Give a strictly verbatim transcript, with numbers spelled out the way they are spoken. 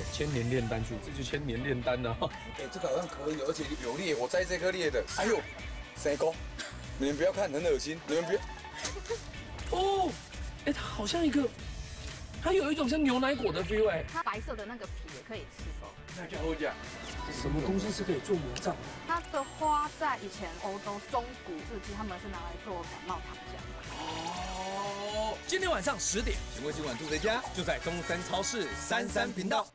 千年炼丹术，这就千年炼丹啊！ 哎，这个好像可以，而且有裂，我摘这颗裂的。哎呦，谁公？你们不要看，很恶心，你们不要。 哦，哎，它好像一个，它有一种像牛奶果的 feel 哎。 它白色的那个皮也可以吃哦。 那就好讲。 什么东西是可以做魔杖的？ 它的花在以前欧洲中古世纪，他们是拿来做感冒糖浆的。 哦，今天晚上十点， 请问今晚住谁家？ 就在东山超市三三频道。